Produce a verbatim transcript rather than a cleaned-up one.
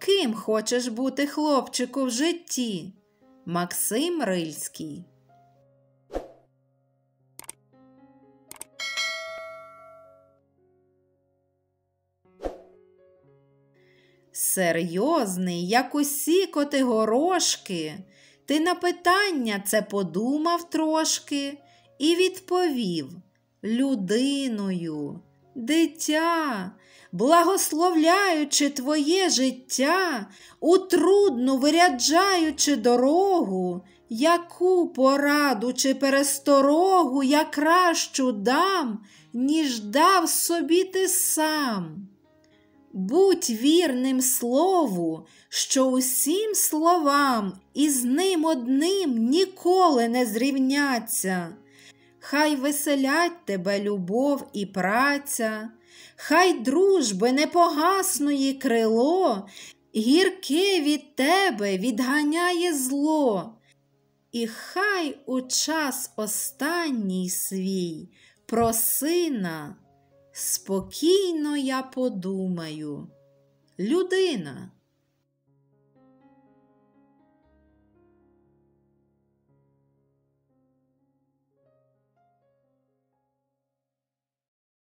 Яким хочеш бути, хлопчику, в житті? Максим Рильський. Серйозний, як усі коти-горошки, ти на питання це подумав трошки і відповів: людиною, дитя, благословляючи твоє життя, у трудну виряджаючи дорогу, яку пораду чи пересторогу я кращу дам, ніж дав собі ти сам. Будь вірним слову, що усім словам із ним одним ніколи не зрівняться. Хай веселять тебе любов і праця, хай дружби непогасної крило гірке від тебе відганяє зло. І хай у час останній свій про сина спокійно я подумаю: людина.